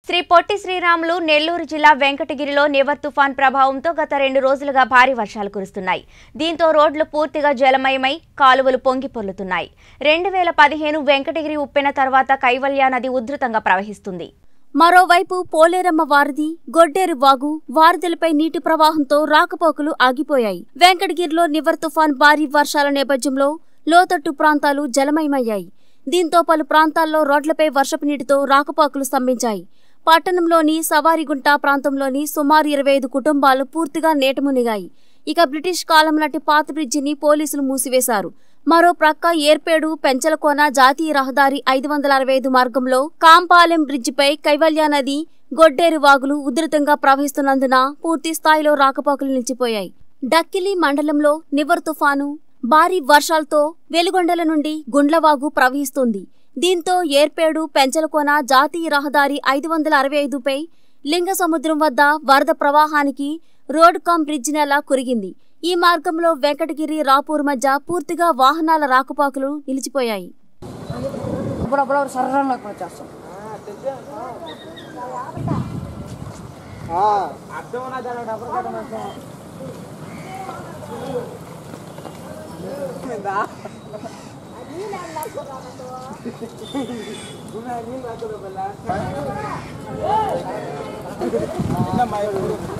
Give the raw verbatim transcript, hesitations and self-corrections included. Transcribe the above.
శ్రీ పొట్టి శ్రీరాములు నెల్లూరు జిల్లా వెంకటగిరిలో నివర్ తుఫాన్ ప్రభావంతో గత రెండు రోజులుగా భారీ వర్షాలు కురుస్తున్నాయి. దీంతో రోడ్లు పూర్తిగా జలమయమై కాలువలు పొంగి పొర్లుతున్నాయి. రెండు వేల పదిహేను వెంకటగిరి ఉప్పెన తర్వాత కైవల్య నది ఉధృతంగా ప్రవహిస్తుంది. మరోవైపు పోలేరమ్మ వారధి, గొడ్డేరు వాగు, వారధులపై నీటి ప్రవాహంతో రాకపోకలు ఆగిపోయాయి. వెంకటగిరిలో నివర్ తుఫాన్ భారీ వర్షాల నేపథ్యంలో లోతట్టు ప్రాంతాలు జలమయమయ్యాయి. దీంతో పలు ప్రాంతాల్లో రోడ్లపై వర్షపు నీటితో రాకపోకలు స్తంభించాయి. పట్టణంలోని సవారిగుంట ప్రాంతంలోని సుమారు ఇరవై ఐదు కుటుంబాలు పూర్తిగా నీటమునిగాయి. ఇక బ్రిటిష్ కాలం నాటి పాత బ్రిడ్జిని పోలీసులు మూసివేశారు. మరో ప్రక్క ఏర్పేడు పెంచలకోన జాతీయ రహదారి ఐదు వందల అరవై ఐదు మార్గంలో కాంపాలెం బ్రిడ్జిపై కైవల్య నది, గొడ్డేరు వాగులు ఉధృతంగా ప్రవహిస్తున్నందున పూర్తి స్థాయిలో రాకపోకలు నిలిచిపోయాయి. డక్కిలి మండలంలో నివర్ తుఫాను భారీ వర్షాలతో వెలుగొండల నుండి గుండ్లవాగు ప్రవహిస్తుంది. దీంతో ఏర్పేడు పెంచలకోన జాతీయ రహదారి ఐదు వందల అరవై ఐదుపై లింగ సముద్రం వద్ద వరద ప్రవాహానికి రోడ్ కమ్ బ్రిడ్జి నేల కురిగింది. ఈ మార్గంలో వెంకటగిరి రాపూర్ మధ్య పూర్తిగా వాహనాల రాకపోకలు నిలిచిపోయాయి. Ini